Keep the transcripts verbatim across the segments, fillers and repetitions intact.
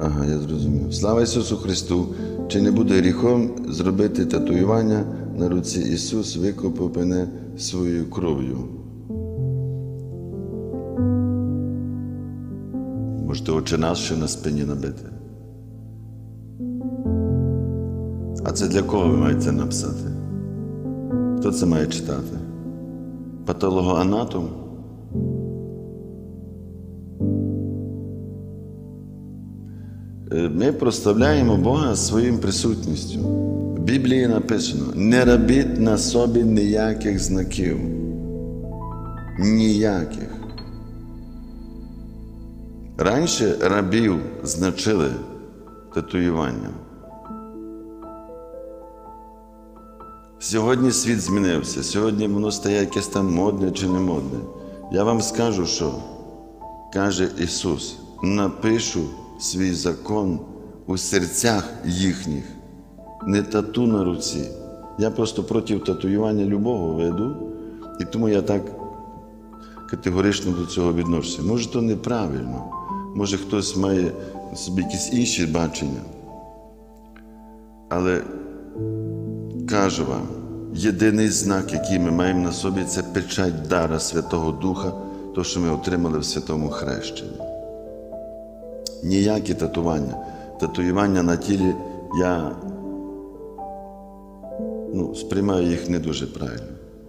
Ага, я зрозумів. Слава Ісусу Христу! Чи не буде гріхом зробити татуювання на руці Ісус викупив мене своєю кров'ю? Можете «Отче наш» ще на спині набити. А це для кого ви маєте написати? Хто це має читати? Патологоанатом? Ми прославляємо Бога своїм присутністю. В Біблії написано: не робіть на собі ніяких знаків. Ніяких. Раніше рабів значили татуюванням. Сьогодні світ змінився. Сьогодні воно стає якесь там модне чи не модне. Я вам скажу, що каже Ісус: напишу свій закон у серцях їхніх, не тату на руці. Я просто проти татуювання любого виду, і тому я так категорично до цього відношуся. Може, то неправильно, може, хтось має собі якісь інші бачення. Але кажу вам, єдиний знак, який ми маємо на собі, це печать дара Святого Духа, то, що ми отримали в Святому Хрещенні. Ніякі татуювання. Татуювання на тілі, я ну, сприймаю їх не дуже правильно.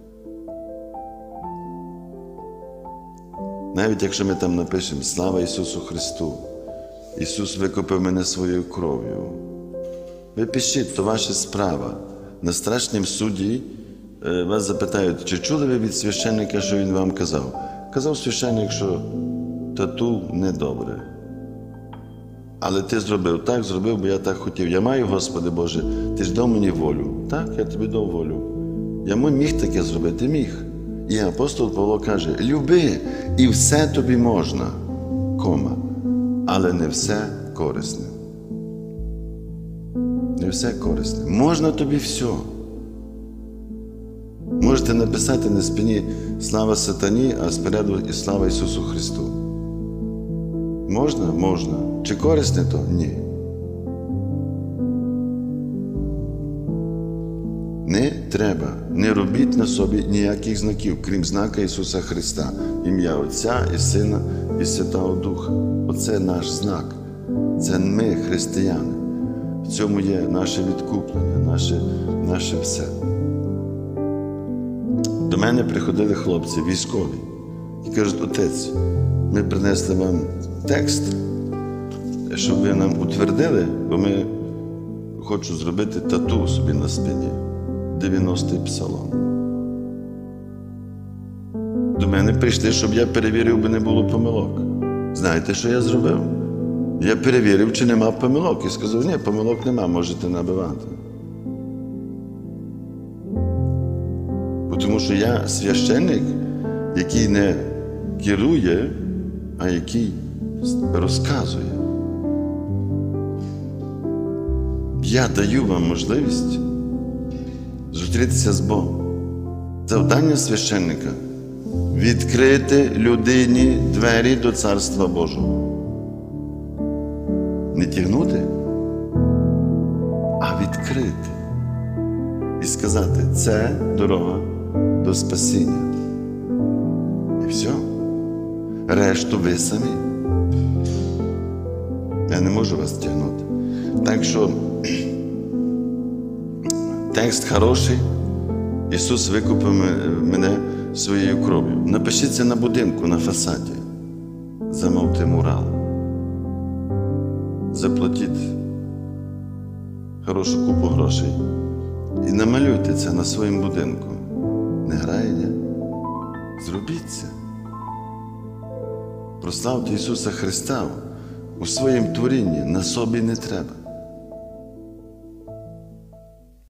Навіть якщо ми там напишемо «Слава Ісусу Христу», Ісус викупив мене своєю кров'ю. Ви пишіть, то ваша справа. На страшнім суді вас запитають, чи чули ви від священника, що він вам казав? Казав священник, що тату недобре. Але ти зробив так, зробив, бо я так хотів. Я маю, Господи Боже, ти ж дав мені волю. Так, я тобі дав волю. Я міг таке зробити, міг. І апостол Павло каже: люби, і все тобі можна, кома, але не все корисне. Не все корисне. Можна тобі все. Можете написати на спині «Слава сатані», а спереду і «Слава Ісусу Христу». Можна? Можна. Чи корисне то? Ні. Не треба. Не робіть на собі ніяких знаків, крім знака Ісуса Христа. Ім'я Отця і Сина і Святого Духа. Оце наш знак. Це ми, християни. В цьому є наше відкуплення, наше, наше все. До мене приходили хлопці, військові, і кажуть: отець, ми принесли вам текст, щоб ви нам утвердили, бо ми хочу зробити тату собі на спині. дев'яностий псалом. До мене прийшли, щоб я перевірив, би не було помилок. Знаєте, що я зробив? Я перевірив, чи нема помилок. І сказав: ні, помилок нема, можете набивати. Тому що я священник, який не керує, а який розказує. Я даю вам можливість зустрітися з Богом. Завдання священника – відкрити людині двері до Царства Божого. Не тягнути, а відкрити. І сказати: це дорога до спасіння. І все. Решту ви самі. Я не можу вас тягнути. Так що текст хороший. Ісус викупив мене своєю кров'ю. Напишіть це на будинку, на фасаді. Замовте мурал. Заплатіть хорошу купу грошей і намалюйте це на своєму будинку. Не грає, ні? Зробіть це. Прославте Ісуса Христа у своєму творінні, на собі не треба.